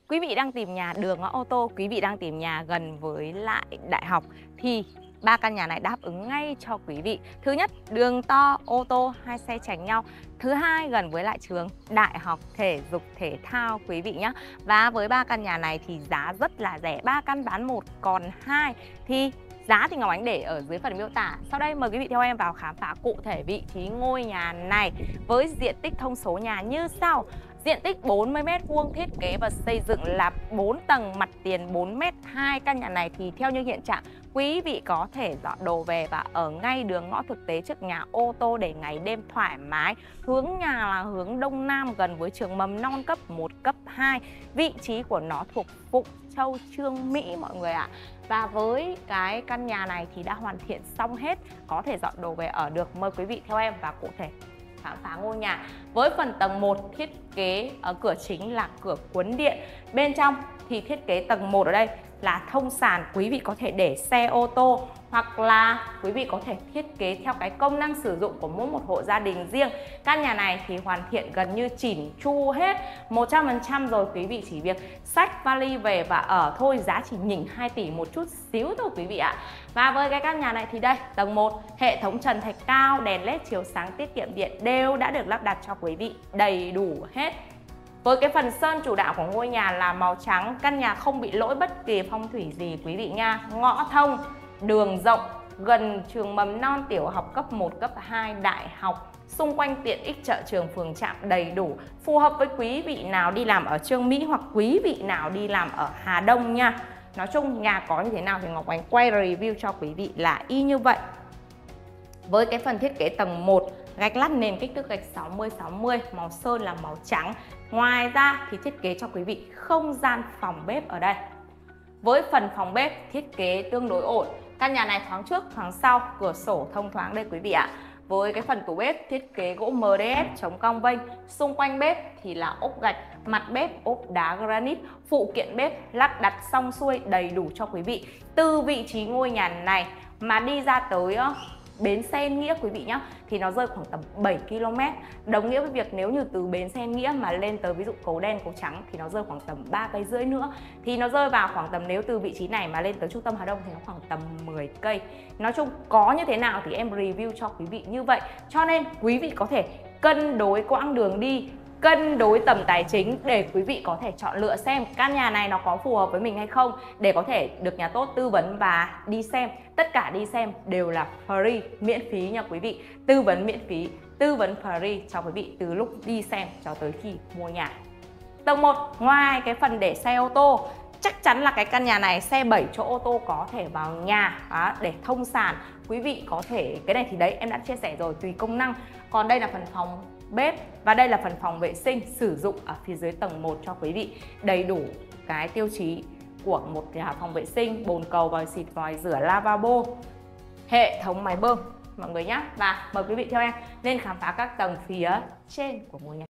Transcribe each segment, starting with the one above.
Quý vị đang tìm nhà đường ngõ ô tô, quý vị đang tìm nhà gần với lại đại học thì ba căn nhà này đáp ứng ngay cho quý vị. Thứ nhất, đường to, ô tô, hai xe tránh nhau. Thứ hai, gần với lại trường đại học thể dục thể thao quý vị nhé. Và với ba căn nhà này thì giá rất là rẻ, 3 căn bán 1 còn 2 thì giá thì Ngọc Ánh để ở dưới phần miêu tả. Sau đây mời quý vị theo em vào khám phá cụ thể vị trí ngôi nhà này với diện tích thông số nhà như sau. Diện tích 40 m², thiết kế và xây dựng là 4 tầng, mặt tiền 4 m. Hai căn nhà này thì theo như hiện trạng, quý vị có thể dọn đồ về và ở ngay đường ngõ thực tế trước nhà ô tô để ngày đêm thoải mái. Hướng nhà là hướng đông nam gần với trường mầm non cấp 1, cấp 2. Vị trí của nó thuộc Phụng Châu, Trương Mỹ mọi người ạ. Và với cái căn nhà này thì đã hoàn thiện xong hết, có thể dọn đồ về ở được. Mời quý vị theo em vào cụ thể khám phá ngôi nhà. Với phần tầng 1 thiết kế ở cửa chính là cửa cuốn điện. Bên trong thì thiết kế tầng 1 ở đây là thông sàn, quý vị có thể để xe ô tô hoặc là quý vị có thể thiết kế theo cái công năng sử dụng của mỗi một hộ gia đình riêng. Căn nhà này thì hoàn thiện gần như chỉn chu hết 100% rồi, quý vị chỉ việc xách vali về và ở thôi, giá chỉ nhỉnh 2 tỷ một chút xíu thôi quý vị ạ. Và với cái căn nhà này thì đây, tầng 1, hệ thống trần thạch cao, đèn led chiếu sáng tiết kiệm điện đều đã được lắp đặt cho quý vị đầy đủ hết. Với cái phần sơn chủ đạo của ngôi nhà là màu trắng, căn nhà không bị lỗi bất kỳ phong thủy gì quý vị nha. Ngõ thông, đường rộng, gần trường mầm non, tiểu học cấp 1, cấp 2, đại học. Xung quanh tiện ích chợ trường phường trạm đầy đủ, phù hợp với quý vị nào đi làm ở Trương Mỹ hoặc quý vị nào đi làm ở Hà Đông nha. Nói chung nhà có như thế nào thì Ngọc Ánh quay review cho quý vị là y như vậy. Với cái phần thiết kế tầng 1, gạch lát nền kích thước gạch 60-60, màu sơn là màu trắng. Ngoài ra thì thiết kế cho quý vị không gian phòng bếp ở đây. Với phần phòng bếp thiết kế tương đối ổn. Căn nhà này thoáng trước, thoáng sau, cửa sổ thông thoáng đây quý vị ạ. Với cái phần tủ bếp thiết kế gỗ MDF chống cong vênh, xung quanh bếp thì là ốp gạch, mặt bếp ốp đá granite, phụ kiện bếp lắp đặt xong xuôi đầy đủ cho quý vị. Từ vị trí ngôi nhà này mà đi ra tới bến xe Yên Nghĩa quý vị nhé, thì nó rơi khoảng tầm 7 km. Đồng nghĩa với việc nếu như từ bến xe Yên Nghĩa mà lên tới ví dụ cầu đen, cầu trắng thì nó rơi khoảng tầm 3,5 cây nữa. Thì nó rơi vào khoảng tầm, nếu từ vị trí này mà lên tới trung tâm Hà Đông thì nó khoảng tầm 10 cây. Nói chung có như thế nào thì em review cho quý vị như vậy. Cho nên quý vị có thể cân đối quãng đường đi, cân đối tầm tài chính để quý vị có thể chọn lựa xem căn nhà này nó có phù hợp với mình hay không, để có thể được nhà tốt tư vấn và đi xem. Tất cả đi xem đều là free, miễn phí nha quý vị. Tư vấn miễn phí, tư vấn free cho quý vị từ lúc đi xem cho tới khi mua nhà. Tầng 1, ngoài cái phần để xe ô tô, chắc chắn là cái căn nhà này xe 7 chỗ ô tô có thể vào nhà để thông sàn. Quý vị có thể, cái này thì đấy em đã chia sẻ rồi, tùy công năng. Còn đây là phần phòng bếp và đây là phần phòng vệ sinh sử dụng ở phía dưới tầng 1 cho quý vị. Đầy đủ cái tiêu chí của một nhà phòng vệ sinh, bồn cầu, vòi xịt, vòi rửa, lavabo, hệ thống máy bơm mọi người nhé. Và mời quý vị theo em lên khám phá các tầng phía trên của ngôi nhà.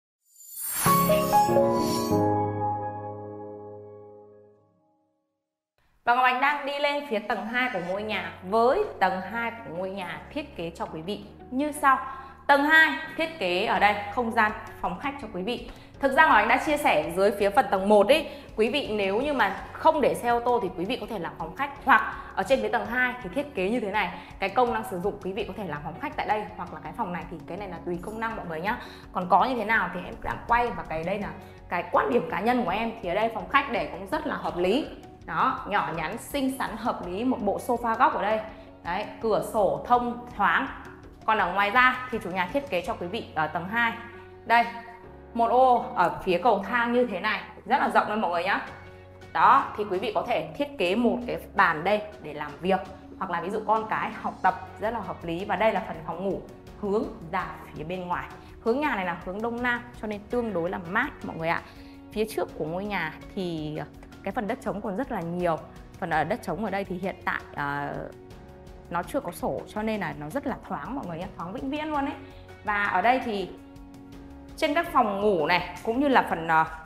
Và Ngọc Ánh đang đi lên phía tầng 2 của ngôi nhà. Với tầng 2 của ngôi nhà thiết kế cho quý vị như sau. Tầng 2 thiết kế ở đây không gian phòng khách cho quý vị. Thực ra Ngọc Ánh đã chia sẻ dưới phía phần tầng 1 ấy, quý vị nếu như mà không để xe ô tô thì quý vị có thể làm phòng khách, hoặc ở trên phía tầng 2 thì thiết kế như thế này. Cái công năng sử dụng quý vị có thể làm phòng khách tại đây, hoặc là cái phòng này thì cái này là tùy công năng mọi người nhá. Còn có như thế nào thì em đã quay, và cái đây là cái quan điểm cá nhân của em, thì ở đây phòng khách để cũng rất là hợp lý. Đó, nhỏ nhắn, xinh xắn, hợp lý, một bộ sofa góc ở đây. Đấy, cửa sổ thông thoáng. Còn ở ngoài ra thì chủ nhà thiết kế cho quý vị ở tầng 2 đây, một ô ở phía cầu thang như thế này, rất là rộng luôn mọi người nhá. Đó, thì quý vị có thể thiết kế một cái bàn đây để làm việc, hoặc là ví dụ con cái học tập, rất là hợp lý. Và đây là phần phòng ngủ hướng ra phía bên ngoài. Hướng nhà này là hướng đông nam cho nên tương đối là mát mọi người ạ. Phía trước của ngôi nhà thì cái phần đất trống còn rất là nhiều. Phần ở đất trống ở đây thì hiện tại nó chưa có sổ cho nên là nó rất là thoáng mọi người nhé, thoáng vĩnh viễn luôn ấy. Và ở đây thì trên các phòng ngủ này cũng như là phần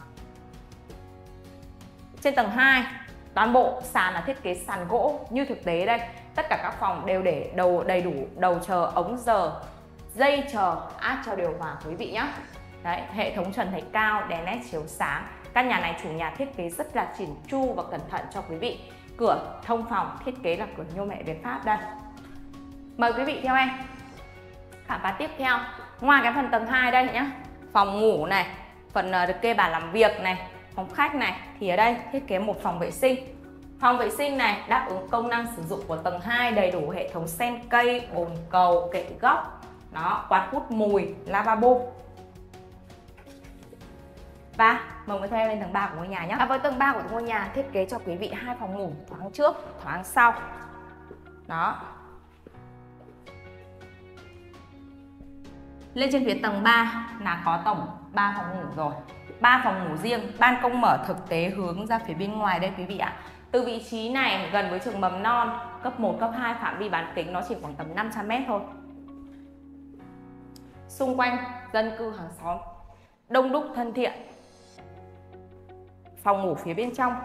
trên tầng 2, toàn bộ sàn là thiết kế sàn gỗ như thực tế đây. Tất cả các phòng đều để đầy đủ đầu chờ, ống giờ, dây chờ, át cho điều hòa quý vị nhé. Đấy, hệ thống trần thạch cao, đèn led chiếu sáng, Căn nhà này chủ nhà thiết kế rất là chỉn chu và cẩn thận cho quý vị. Cửa thông phòng thiết kế là cửa nhôm hệ Việt Pháp đây. Mời quý vị theo em khám phá tiếp theo. Ngoài cái phần tầng 2 đây nhá, phòng ngủ này, phần được kê bàn làm việc này, phòng khách này, thì ở đây thiết kế một phòng vệ sinh. Phòng vệ sinh này đáp ứng công năng sử dụng của tầng 2, đầy đủ hệ thống sen cây, bồn cầu, kệ góc, đó, quạt hút mùi, lavabo. Và mời quý theo em lên tầng 3 của ngôi nhà nhé. Với tầng 3 của ngôi nhà thiết kế cho quý vị 2 phòng ngủ, thoáng trước, thoáng sau. Đó. Lên trên phía tầng 3 là có tổng 3 phòng ngủ rồi. 3 phòng ngủ riêng, ban công mở thực tế hướng ra phía bên ngoài đây quý vị ạ. Từ vị trí này gần với trường mầm non cấp 1, cấp 2, phạm vi bán kính nó chỉ khoảng tầm 500 m thôi. Xung quanh dân cư hàng xóm đông đúc thân thiện. Phòng ngủ phía bên trong.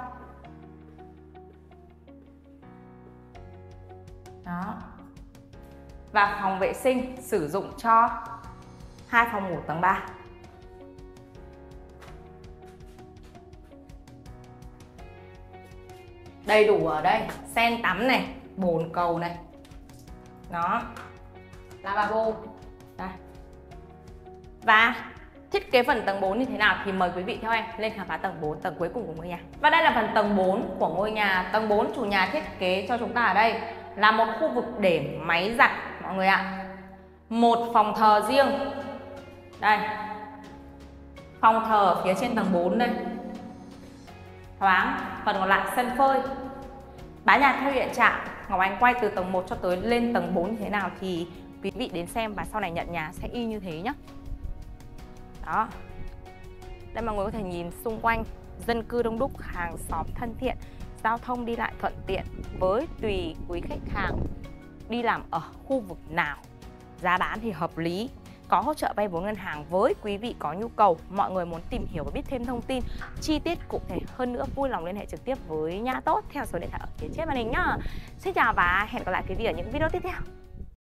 Đó. Và phòng vệ sinh sử dụng cho 2 phòng ngủ tầng 3. Đầy đủ ở đây, sen tắm này, bồn cầu này. Đó. Lavabo. Đây. Và thiết kế phần tầng 4 như thế nào thì mời quý vị theo em lên khám phá tầng 4, tầng cuối cùng của ngôi nhà. Và đây là phần tầng 4 của ngôi nhà. Tầng 4 chủ nhà thiết kế cho chúng ta ở đây là một khu vực để máy giặt mọi người ạ. Một phòng thờ riêng. Đây. Phòng thờ ở phía trên tầng 4 đây. Thoáng, phần còn lại sân phơi. Bán nhà theo hiện trạng, Ngọc Ánh quay từ tầng 1 cho tới lên tầng 4 như thế nào thì quý vị đến xem và sau này nhận nhà sẽ y như thế nhé. Đó. Đây mọi người có thể nhìn xung quanh, dân cư đông đúc, hàng xóm thân thiện, giao thông đi lại thuận tiện. Với tùy quý khách hàng đi làm ở khu vực nào, giá bán thì hợp lý, có hỗ trợ vay vốn ngân hàng với quý vị có nhu cầu. Mọi người muốn tìm hiểu và biết thêm thông tin chi tiết cụ thể hơn nữa, vui lòng liên hệ trực tiếp với Nhà Tốt theo số điện thoại ở phía trên màn hình nhá. Xin chào và hẹn gặp lại quý vị ở những video tiếp theo.